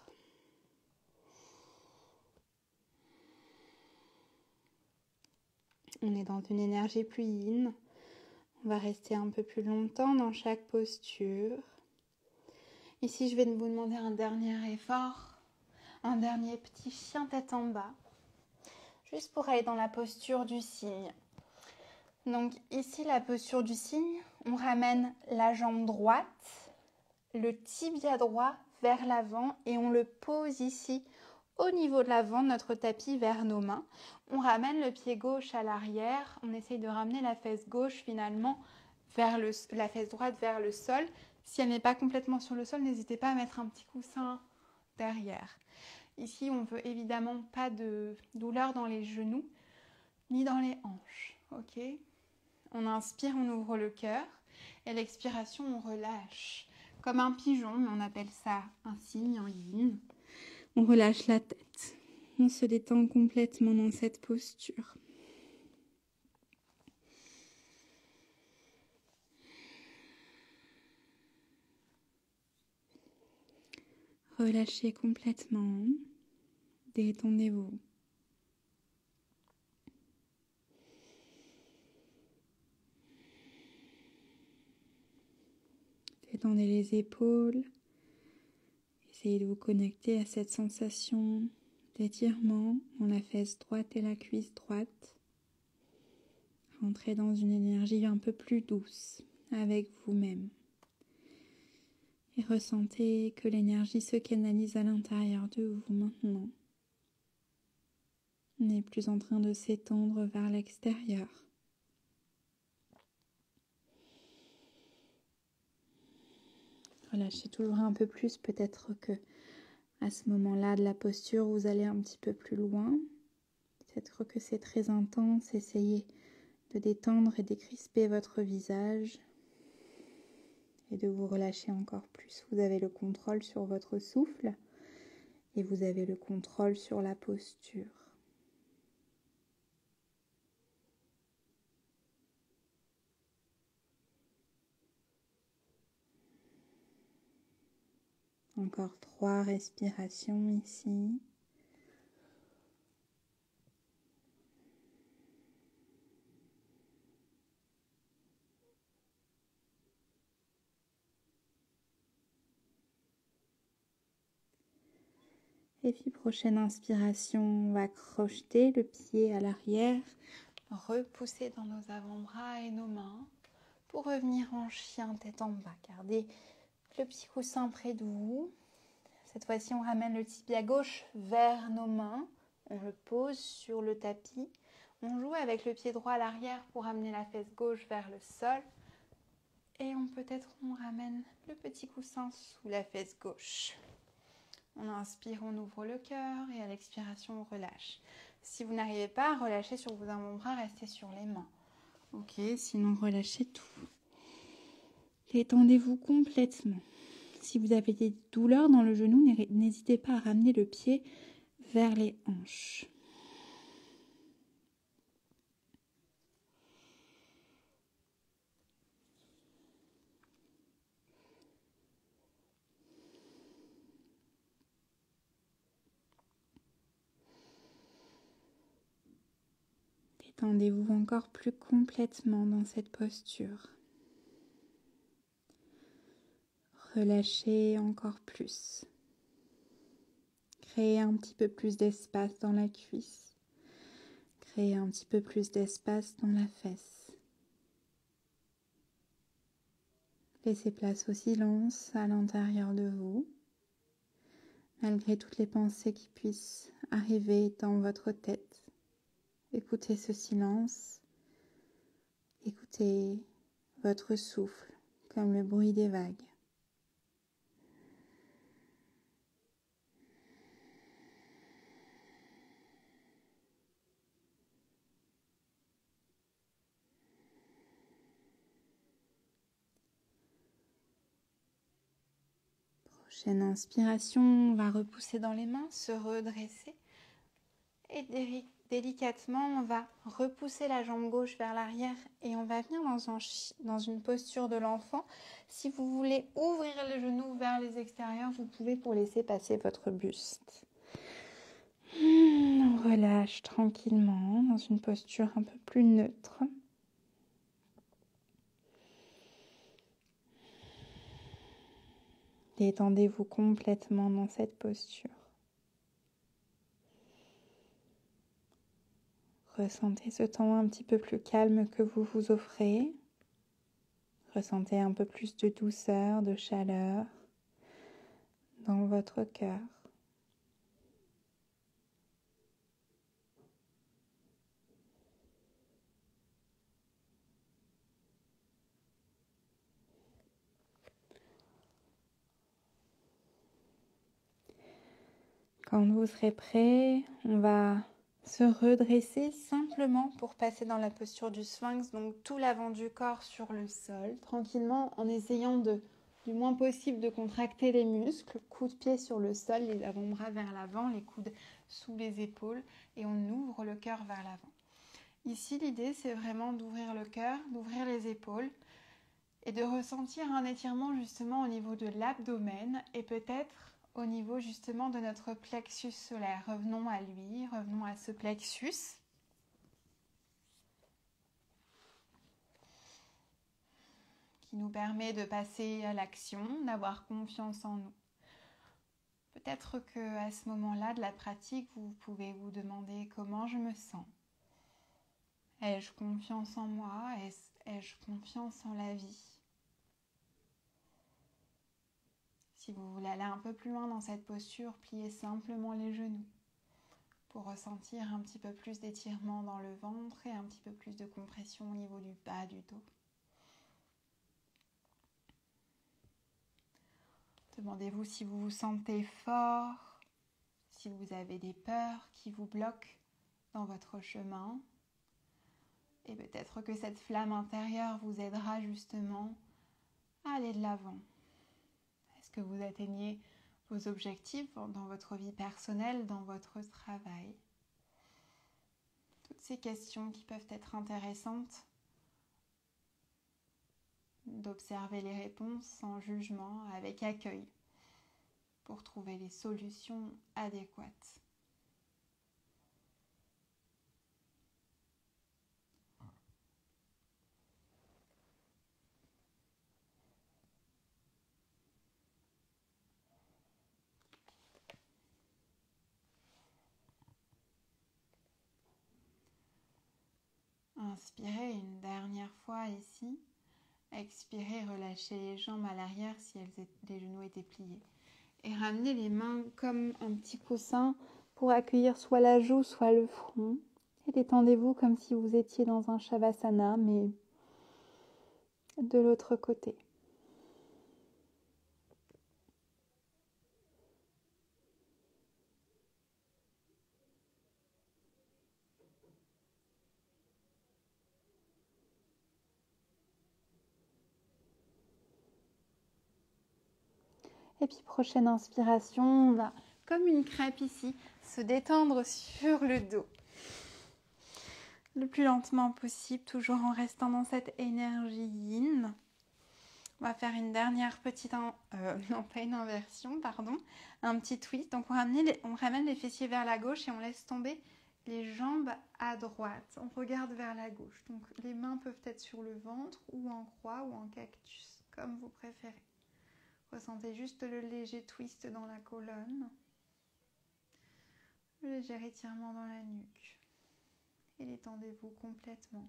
On est dans une énergie plus yin. On va rester un peu plus longtemps dans chaque posture. Ici, je vais vous demander un dernier effort, un dernier petit chien tête en bas, juste pour aller dans la posture du cygne. Donc ici, la posture du cygne, on ramène la jambe droite, le tibia droit vers l'avant et on le pose ici au niveau de l'avant de notre tapis vers nos mains. On ramène le pied gauche à l'arrière. On essaye de ramener la fesse gauche finalement vers le, la fesse droite vers le sol. Si elle n'est pas complètement sur le sol, n'hésitez pas à mettre un petit coussin derrière. Ici, on ne veut évidemment pas de douleur dans les genoux ni dans les hanches. Ok ? On inspire, on ouvre le cœur. Et à l'expiration, on relâche. Comme un pigeon, mais on appelle ça un cygne en yin. On relâche la tête. On se détend complètement dans cette posture. Relâchez complètement. Détendez-vous. Détendez les épaules. Essayez de vous connecter à cette sensation d'étirement dans la fesse droite et la cuisse droite. Rentrez dans une énergie un peu plus douce avec vous-même. Et ressentez que l'énergie se canalise à l'intérieur de vous maintenant. On n'est plus en train de s'étendre vers l'extérieur. Relâchez toujours un peu plus, peut-être que à ce moment-là de la posture, vous allez un petit peu plus loin. Peut-être que c'est très intense, essayez de détendre et décrisper votre visage et de vous relâcher encore plus. Vous avez le contrôle sur votre souffle et vous avez le contrôle sur la posture. Encore trois respirations ici. Et puis prochaine inspiration, on va crocheter le pied à l'arrière, repousser dans nos avant-bras et nos mains pour revenir en chien tête en bas. Gardez le petit coussin près de vous. Cette fois-ci, on ramène le tibia gauche vers nos mains. On le pose sur le tapis. On joue avec le pied droit à l'arrière pour amener la fesse gauche vers le sol. Et on peut-être on ramène le petit coussin sous la fesse gauche. On inspire, on ouvre le cœur et à l'expiration, on relâche. Si vous n'arrivez pas à relâcher sur vos avant-bras, restez sur les mains. Ok, sinon relâchez tout. Détendez-vous complètement. Si vous avez des douleurs dans le genou, n'hésitez pas à ramener le pied vers les hanches. Détendez-vous encore plus complètement dans cette posture. Relâchez encore plus. Créez un petit peu plus d'espace dans la cuisse. Créez un petit peu plus d'espace dans la fesse. Laissez place au silence à l'intérieur de vous, malgré toutes les pensées qui puissent arriver dans votre tête. Écoutez ce silence. Écoutez votre souffle comme le bruit des vagues. Prochaine inspiration, on va repousser dans les mains, se redresser. Et dé- délicatement, on va repousser la jambe gauche vers l'arrière et on va venir dans, un chi- dans une posture de l'enfant. Si vous voulez ouvrir les genoux vers les extérieurs, vous pouvez pour laisser passer votre buste. On relâche tranquillement dans une posture un peu plus neutre. Détendez-vous complètement dans cette posture. Ressentez ce temps un petit peu plus calme que vous vous offrez. Ressentez un peu plus de douceur, de chaleur dans votre cœur. Quand vous serez prêt, on va se redresser simplement pour passer dans la posture du sphinx, donc tout l'avant du corps sur le sol, tranquillement en essayant de du moins possible de contracter les muscles, coude de pied sur le sol, les avant-bras vers l'avant, les coudes sous les épaules et on ouvre le cœur vers l'avant. Ici, l'idée, c'est vraiment d'ouvrir le cœur, d'ouvrir les épaules et de ressentir un étirement justement au niveau de l'abdomen et peut-être au niveau justement de notre plexus solaire. Revenons à lui, revenons à ce plexus. Qui nous permet de passer à l'action, d'avoir confiance en nous. Peut-être qu'à ce moment-là de la pratique, vous pouvez vous demander comment je me sens. Ai-je confiance en moi? Ai-je confiance en la vie? Si vous voulez aller un peu plus loin dans cette posture, pliez simplement les genoux pour ressentir un petit peu plus d'étirement dans le ventre et un petit peu plus de compression au niveau du bas du dos. Demandez-vous si vous vous sentez fort, si vous avez des peurs qui vous bloquent dans votre chemin. Et peut-être que cette flamme intérieure vous aidera justement à aller de l'avant. Est-ce que vous atteignez vos objectifs dans votre vie personnelle, dans votre travail? Toutes ces questions qui peuvent être intéressantes, d'observer les réponses sans jugement, avec accueil, pour trouver les solutions adéquates. Inspirez une dernière fois ici. Expirez, relâchez les jambes à l'arrière si elles étaient, les genoux étaient pliés. Et ramenez les mains comme un petit coussin pour accueillir soit la joue, soit le front. Et détendez-vous comme si vous étiez dans un shavasana, mais de l'autre côté. Et puis prochaine inspiration, on va, comme une crêpe ici, se détendre sur le dos. Le plus lentement possible, toujours en restant dans cette énergie yin. On va faire une dernière petite, in... euh, non pas une inversion, pardon, un petit twist. Donc on ramène, les... on ramène les fessiers vers la gauche et on laisse tomber les jambes à droite. On regarde vers la gauche. Donc les mains peuvent être sur le ventre ou en croix ou en cactus, comme vous préférez. Ressentez juste le léger twist dans la colonne, le léger étirement dans la nuque et détendez-vous complètement.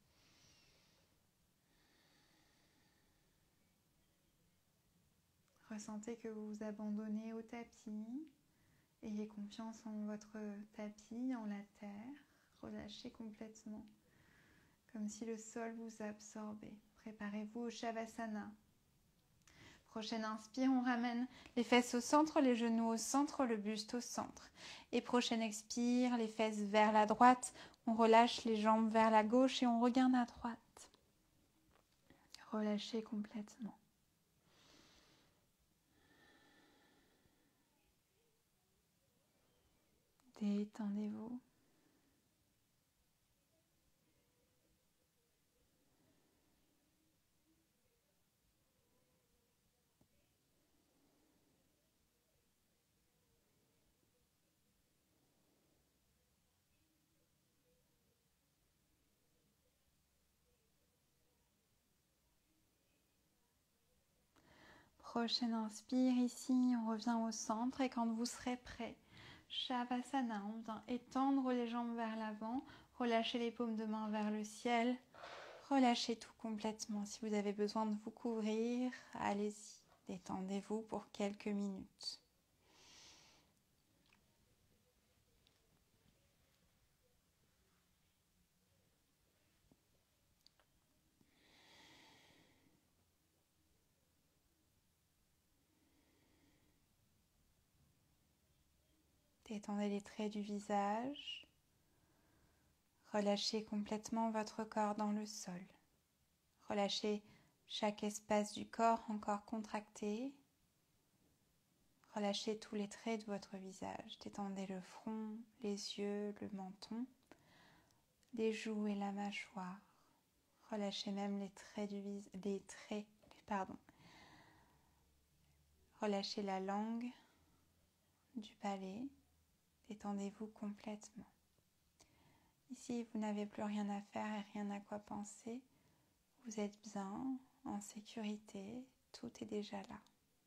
Ressentez que vous vous abandonnez au tapis, ayez confiance en votre tapis, en la terre, relâchez complètement, comme si le sol vous absorbait. Préparez-vous au Shavasana. Prochaine inspire, on ramène les fesses au centre, les genoux au centre, le buste au centre. Et prochaine expire, les fesses vers la droite, on relâche les jambes vers la gauche et on regarde à droite. Relâchez complètement. Détendez-vous. Prochaine inspire, ici on revient au centre et quand vous serez prêt, Shavasana, on vient étendre les jambes vers l'avant, relâchez les paumes de main vers le ciel, relâchez tout complètement. Si vous avez besoin de vous couvrir, allez-y, détendez-vous pour quelques minutes. Détendez les traits du visage. Relâchez complètement votre corps dans le sol. Relâchez chaque espace du corps encore contracté. Relâchez tous les traits de votre visage. Détendez le front, les yeux, le menton, les joues et la mâchoire. Relâchez même les traits du vis- les traits, pardon. Relâchez la langue du palais. Détendez-vous complètement. Ici, vous n'avez plus rien à faire et rien à quoi penser. Vous êtes bien, en sécurité, tout est déjà là.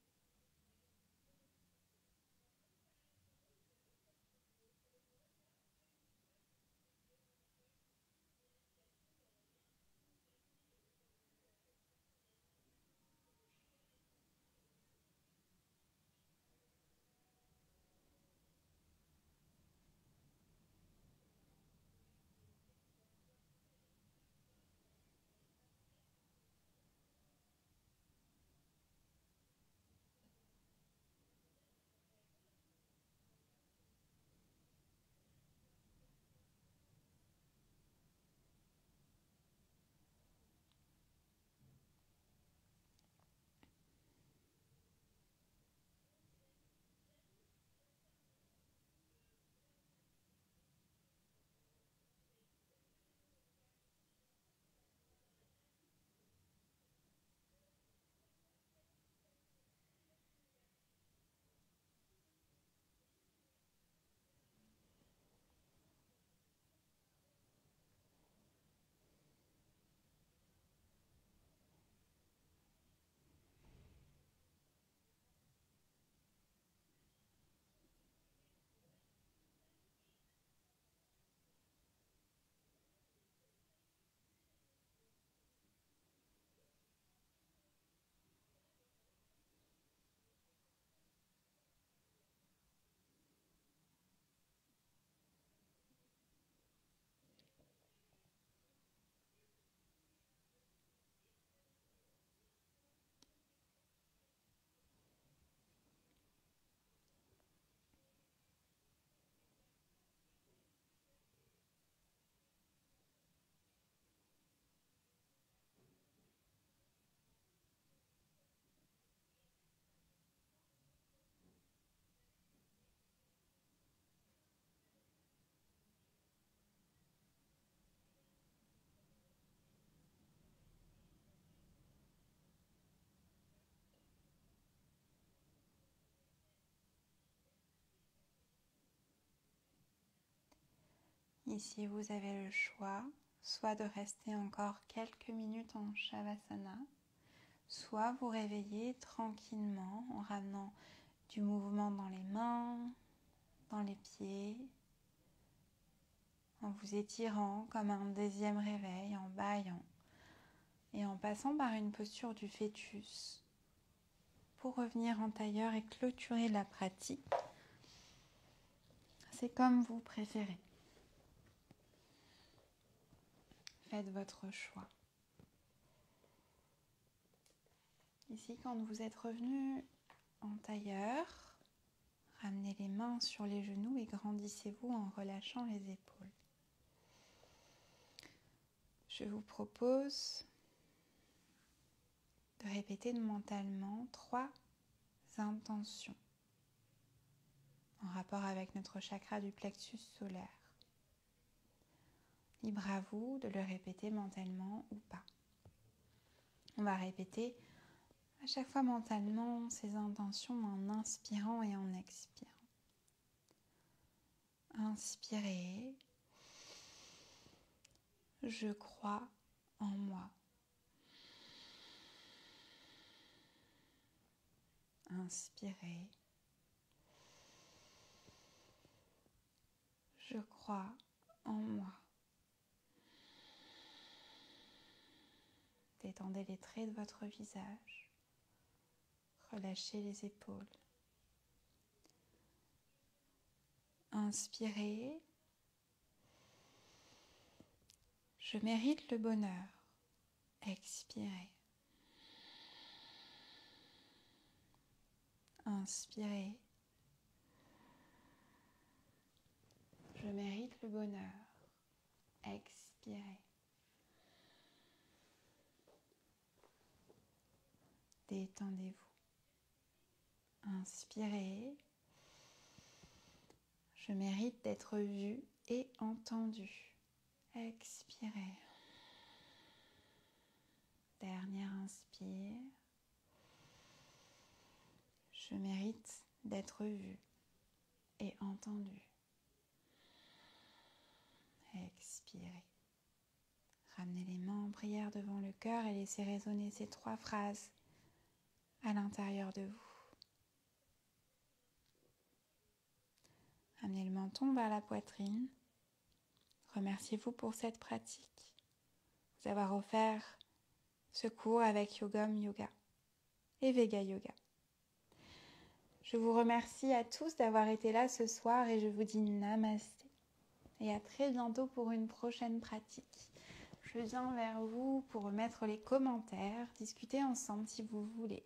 Ici, vous avez le choix, soit de rester encore quelques minutes en Shavasana, soit vous réveiller tranquillement en ramenant du mouvement dans les mains, dans les pieds, en vous étirant comme un deuxième réveil, en bâillant et en passant par une posture du fœtus pour revenir en tailleur et clôturer la pratique. C'est comme vous préférez. Faites votre choix. Ici, quand vous êtes revenu en tailleur, ramenez les mains sur les genoux et grandissez-vous en relâchant les épaules. Je vous propose de répéter mentalement trois intentions en rapport avec notre chakra du plexus solaire. Libre à vous de le répéter mentalement ou pas. On va répéter à chaque fois mentalement ces intentions en inspirant et en expirant. Inspirez. Je crois en moi. Inspirez. Je crois en moi. Détendez les traits de votre visage. Relâchez les épaules. Inspirez. Je mérite le bonheur. Expirez. Inspirez. Je mérite le bonheur. Expirez. détendez-vous. Inspirez. Je mérite d'être vue et entendue. Expirez. Dernière inspire. Je mérite d'être vue et entendue. Expirez. Ramenez les mains en prière devant le cœur et laissez résonner ces trois phrases à l'intérieur de vous. Amenez le menton vers la poitrine. Remerciez-vous pour cette pratique, vous avoir offert ce cours avec Yogam Yoga et Vega Yoga. Je vous remercie à tous d'avoir été là ce soir et je vous dis namasté. Et à très bientôt pour une prochaine pratique. Je viens vers vous pour mettre les commentaires, discuter ensemble si vous voulez.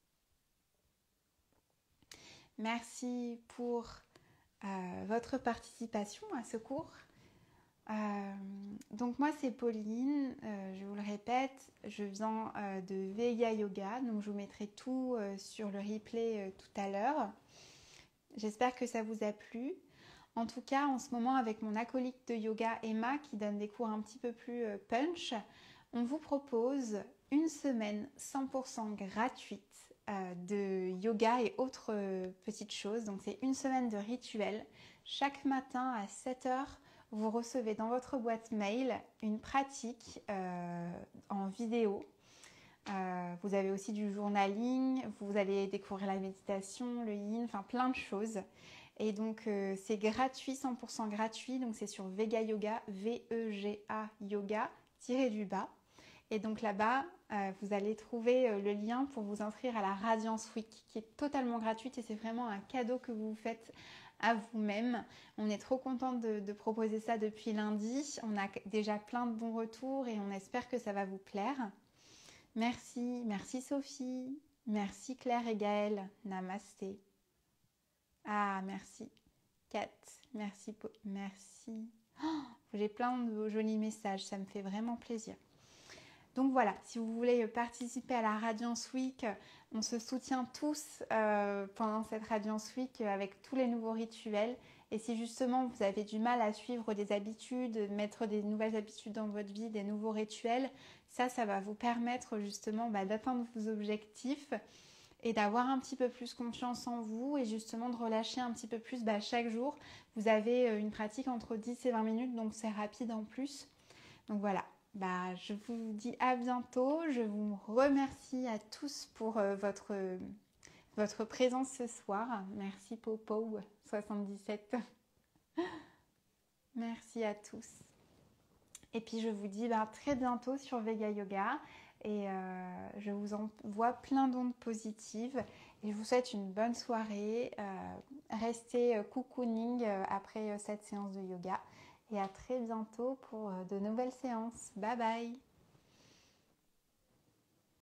Merci pour euh, votre participation à ce cours. Euh, donc moi c'est Pauline, euh, je vous le répète, je viens euh, de Vega Yoga, donc je vous mettrai tout euh, sur le replay euh, tout à l'heure. J'espère que ça vous a plu. En tout cas, en ce moment, avec mon acolyte de yoga Emma, qui donne des cours un petit peu plus euh, punch, on vous propose une semaine cent pour cent gratuite euh, de yoga et autres euh, petites choses. Donc c'est une semaine de rituel. Chaque matin à sept heures, vous recevez dans votre boîte mail une pratique euh, en vidéo. Euh, vous avez aussi du journaling, vous allez découvrir la méditation, le yin, enfin plein de choses. Et donc euh, c'est gratuit, cent pour cent gratuit, donc c'est sur Vega Yoga, V E G A Yoga, tiré du bas. Et donc là-bas, euh, vous allez trouver euh, le lien pour vous inscrire à la Radiance Week, qui est totalement gratuite et c'est vraiment un cadeau que vous faites à vous-même. On est trop contente de, de proposer ça depuis lundi. On a déjà plein de bons retours et on espère que ça va vous plaire. Merci, merci Sophie, merci Claire et Gaëlle, namasté. Ah, merci Kat, merci, merci. Oh, j'ai plein de jolis messages, ça me fait vraiment plaisir. Donc voilà, si vous voulez participer à la Radiance Week, on se soutient tous euh, pendant cette Radiance Week avec tous les nouveaux rituels. Et si justement vous avez du mal à suivre des habitudes, mettre des nouvelles habitudes dans votre vie, des nouveaux rituels, ça, ça va vous permettre justement bah, d'atteindre vos objectifs et d'avoir un petit peu plus confiance en vous et justement de relâcher un petit peu plus bah, chaque jour. Vous avez une pratique entre dix et vingt minutes, donc c'est rapide en plus. Donc voilà. Bah, je vous dis à bientôt. Je vous remercie à tous pour euh, votre, euh, votre présence ce soir. Merci Popo soixante-dix-sept. Merci à tous. Et puis je vous dis bah, très bientôt sur Vega Yoga. Et euh, je vous envoie plein d'ondes positives. Et je vous souhaite une bonne soirée. Euh, restez euh, cocooning euh, après euh, cette séance de yoga. Et à très bientôt pour de nouvelles séances. Bye bye!